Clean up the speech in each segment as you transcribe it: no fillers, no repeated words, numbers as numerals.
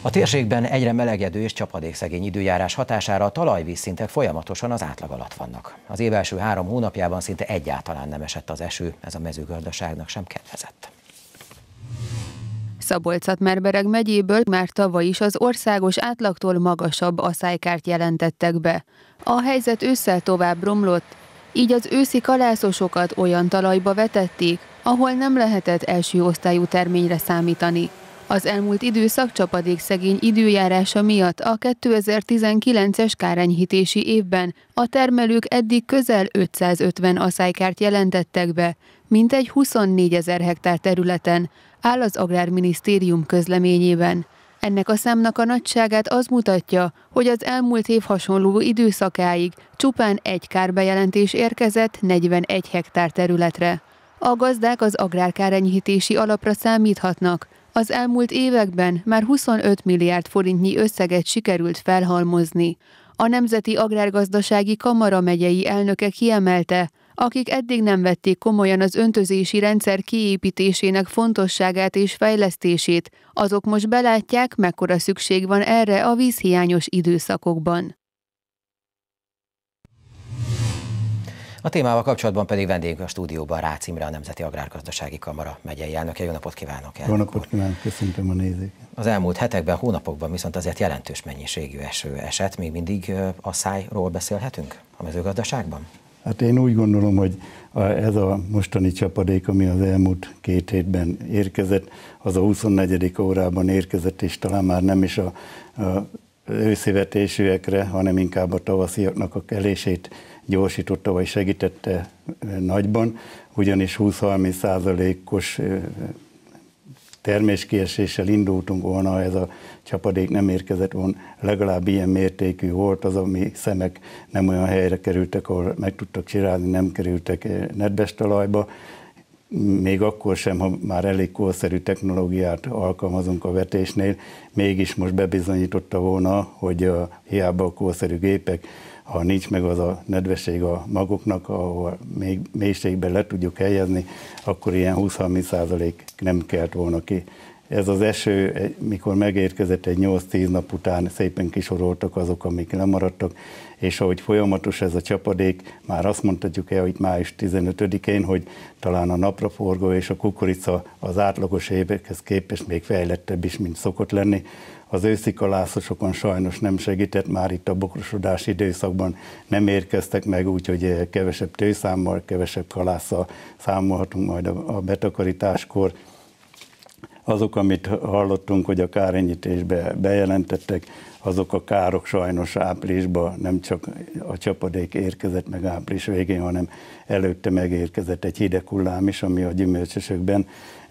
A térségben egyre melegedő és csapadékszegény időjárás hatására a talajvízszintek folyamatosan az átlag alatt vannak. Az év első 3 hónapjában szinte egyáltalán nem esett az eső, ez a mezőgazdaságnak sem kedvezett. Szabolcs-Szatmár-Bereg megyéből már tavaly is az országos átlagtól magasabb aszálykárt jelentettek be. A helyzet ősszel tovább romlott, így az őszi kalászosokat olyan talajba vetették, ahol nem lehetett első osztályú terményre számítani. Az elmúlt időszak csapadékszegény időjárása miatt a 2019-es kárenyhítési évben a termelők eddig közel 550 aszálykárt jelentettek be, mintegy 24 000 hektár területen, áll az Agrárminisztérium közleményében. Ennek a számnak a nagyságát az mutatja, hogy az elmúlt év hasonló időszakáig csupán egy kárbejelentés érkezett 41 hektár területre. A gazdák az agrárkárenyhítési alapra számíthatnak. Az elmúlt években már 25 milliárd forintnyi összeget sikerült felhalmozni. A Nemzeti Agrárgazdasági Kamara megyei elnöke kiemelte, akik eddig nem vették komolyan az öntözési rendszer kiépítésének fontosságát és fejlesztését, azok most belátják, mekkora szükség van erre a vízhiányos időszakokban. A témával kapcsolatban pedig vendégünk a stúdióban Rácz Imre, a Nemzeti Agrárgazdasági Kamara megyei elnöke. Jó napot kívánok! Jó napot kívánok, köszöntöm a nézőket! Az elmúlt hetekben, hónapokban viszont azért jelentős mennyiségű eső esett. Még mindig asszályról beszélhetünk a mezőgazdaságban? Hát én úgy gondolom, hogy ez a mostani csapadék, ami az elmúlt 2 hétben érkezett, az a 24. órában érkezett, és talán már nem is a őszi vetésűekre, hanem inkább a tavasziaknak a kelését gyorsította vagy segítette nagyban, ugyanis 20-30%-os terméskieséssel indultunk volna, ha ez a csapadék nem érkezett volna, legalább ilyen mértékű volt az, ami szemek nem olyan helyre kerültek, ahol meg tudtak csinálni, nem kerültek nedves talajba. Még akkor sem, ha már elég korszerű technológiát alkalmazunk a vetésnél, mégis most bebizonyította volna, hogy hiába a korszerű gépek, ha nincs meg az a nedvesség a magoknak, ahol még mélységben le tudjuk helyezni, akkor ilyen 20-30% nem kelt volna ki. Ez az eső, mikor megérkezett egy 8-10 nap után, szépen kisoroltak azok, amik lemaradtak, és ahogy folyamatos ez a csapadék, már azt mondhatjuk el, hogy május 15-én, hogy talán a napraforgó és a kukorica az átlagos évekhez képest még fejlettebb is, mint szokott lenni. Az őszi kalászosokon sajnos nem segített, már itt a bokrosodási időszakban nem érkeztek meg, úgyhogy kevesebb tőszámmal, kevesebb kalásszal számolhatunk majd a betakarításkor. Azok, amit hallottunk, hogy a kárenyhítésbe bejelentettek, azok a károk sajnos áprilisban nem csak a csapadék érkezett meg április végén, hanem előtte megérkezett egy hideg hullám is, ami a gyümölcsösökben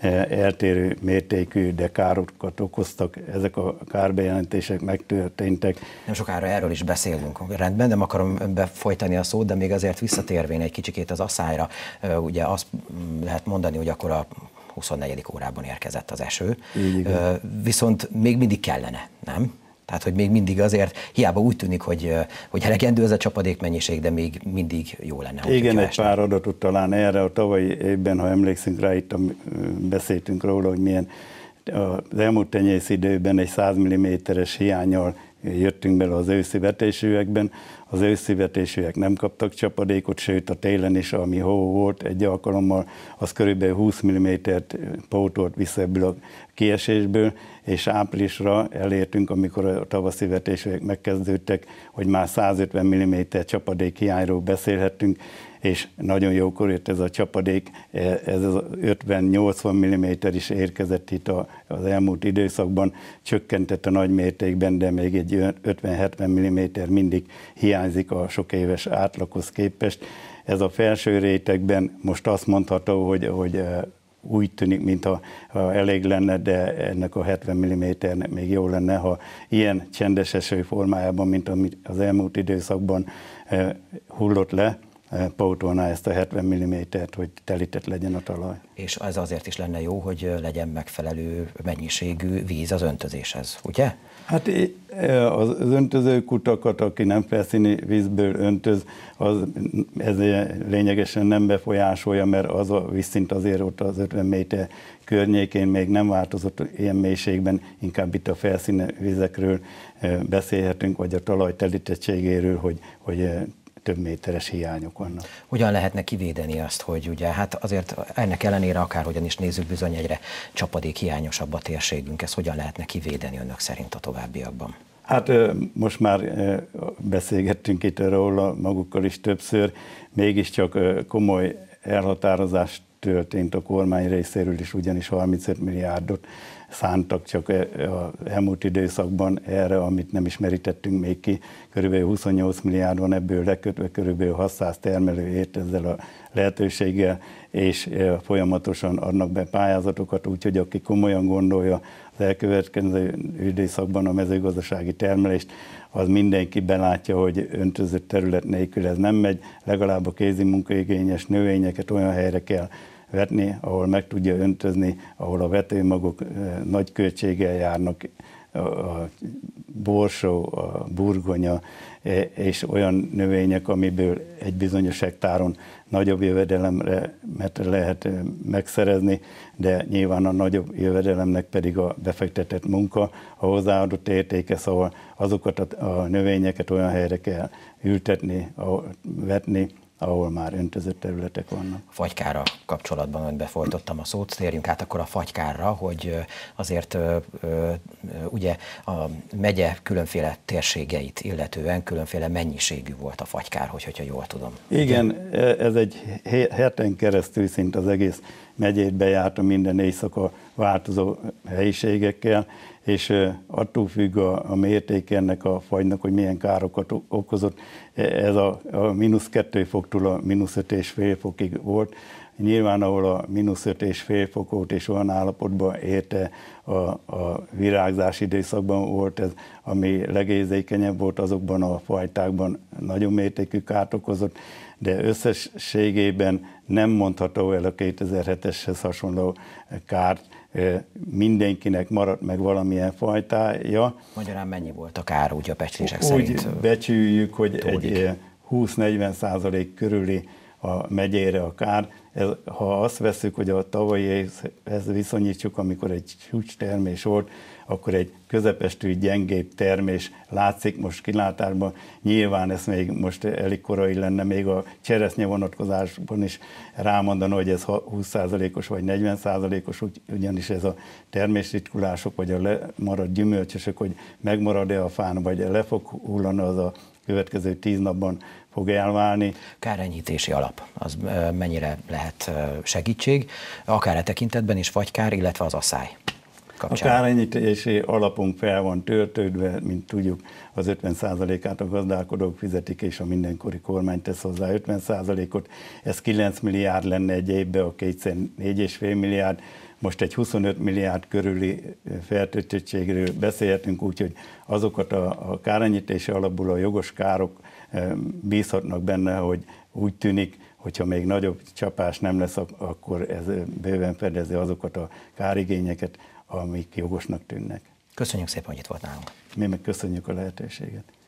eltérő mértékű, de károkat okoztak. Ezek a kárbejelentések megtörténtek. Nem sokára erről is beszélünk, rendben, nem akarom befolytani a szót, de még azért visszatérvén egy kicsikét az asszályra, ugye azt lehet mondani, hogy akkor a 24. órában érkezett az eső, viszont még mindig kellene, nem? Tehát, hogy még mindig azért, hiába úgy tűnik, hogy elegendő ez a csapadékmennyiség, de még mindig jó lenne. Igen, egy pár adatot talán erre a tavalyi évben, ha emlékszünk rá, itt beszéltünk róla, hogy milyen az elmúlt tenyész időben egy 100 mm-es hiánnyal jöttünk bele az őszi vetésűekben. Az őszi vetésűek nem kaptak csapadékot, sőt a télen is, ami hó volt egy alkalommal, az körülbelül 20 mm-t pótolt vissza ebből a kiesésből, és áprilisra elértünk, amikor a tavaszi vetésűek megkezdődtek, hogy már 150 mm csapadék hiányról beszélhettünk, és nagyon jókor jött ez a csapadék, ez az 50-80 mm is érkezett itt az elmúlt időszakban, csökkentett a nagy mértékben, de még egy 50-70 mm mindig hiányzik a sok éves átlaghoz képest. Ez a felső rétegben most azt mondható, hogy úgy tűnik, mintha elég lenne, de ennek a 70 mm-nek még jó lenne, ha ilyen csendes eső formájában, mint amit az elmúlt időszakban hullott le, pótolná ezt a 70 mm-t, hogy telített legyen a talaj. És ez azért is lenne jó, hogy legyen megfelelő mennyiségű víz az öntözéshez, ugye? Hát az öntözőkutakat, aki nem felszíni vízből öntöz, ez lényegesen nem befolyásolja, mert az a vízszint azért ott az 50 méter környékén még nem változott ilyen mélységben, inkább itt a felszíni vizekről beszélhetünk, vagy a talaj telítettségéről, hogy több méteres hiányok vannak. Hogyan lehetne kivédeni azt, hogy ugye, hát azért ennek ellenére akárhogyan is nézzük, bizony egyre csapadék hiányosabb a térségünk, ezt hogyan lehetne kivédeni önök szerint a továbbiakban? Hát most már beszélgettünk itt róla magukkal is többször, mégiscsak komoly elhatározás történt a kormány részéről is, ugyanis 35 milliárdot szántak csak a elmúlt időszakban erre, amit nem is merítettünk még ki. Körülbelül 28 milliárd van ebből lekötve, körülbelül 600 termelő ért ezzel a lehetőséggel, és folyamatosan adnak be pályázatokat, úgyhogy aki komolyan gondolja az elkövetkező időszakban a mezőgazdasági termelést, az mindenki belátja, hogy öntözött terület nélkül ez nem megy, legalább a kézi munkaigényes növényeket olyan helyre kell vetni, ahol meg tudja öntözni, ahol a vetőmagok nagy költséggel járnak, a borsó, a burgonya, és olyan növények, amiből egy bizonyos hektáron nagyobb jövedelemet lehet megszerezni, de nyilván a nagyobb jövedelemnek pedig a befektetett munka, a hozzáadott értéke, szóval azokat a növényeket olyan helyre kell ültetni, vetni, ahol már öntözött területek vannak. A fagykára kapcsolatban önbe folytottam a szót, térjünk át akkor a fagykárra, hogy azért ugye a megye különféle térségeit illetően különféle mennyiségű volt a fagykár, hogyha jól tudom. Igen, ez egy heten keresztül szinte az egész megyét bejárta minden éjszaka változó helyiségekkel, és attól függ a mérték ennek a fagynak, hogy milyen károkat okozott. Ez a -2 foktól a -5,5 fokig volt. Nyilván, ahol a -5,5 fok volt és olyan állapotban érte a virágzás időszakban volt ez, ami legérzékenyebb volt, azokban a fajtákban nagyon mértékű kárt okozott, de összességében nem mondható el a 2007-eshez hasonló kárt, mindenkinek maradt meg valamilyen fajtája. Magyarán mennyi volt a kár úgy a becslések szerint? Úgy becsüljük, hogy egy 20-40% körüli a megyére a kár. Ha azt veszük, hogy a tavalyihez viszonyítsuk, amikor egy csúcs termés volt, akkor egy közepestű, gyengébb termés látszik most kilátásban. Nyilván ez még most elég korai lenne, még a cseresznye vonatkozásban is rámondani, hogy ez 20%-os vagy 40%-os, ugyanis ez a termésritkulások, vagy a lemaradt gyümölcsösök, hogy megmarad-e a fán, vagy le fog hullani, az a következő 10 napban fog elválni. Kárenyhítési alap, az mennyire lehet segítség, akár e tekintetben is fagykár, illetve az asszály kapcsán? A kárenyhítési alapunk fel van töltődve, mint tudjuk, az 50%-át a gazdálkodók fizetik, és a mindenkori kormány tesz hozzá 50%-ot. Ez 9 milliárd lenne egy évben, a kétszer 4,5 milliárd. Most egy 25 milliárd körüli feltöltöttségről beszélhetünk, úgyhogy azokat a kárenyhítési alapból a jogos károk bízhatnak benne, hogy úgy tűnik, hogyha még nagyobb csapás nem lesz, akkor ez bőven fedezi azokat a kárigényeket, amik jogosnak tűnnek. Köszönjük szépen, hogy itt volt nálunk. Mi meg köszönjük a lehetőséget.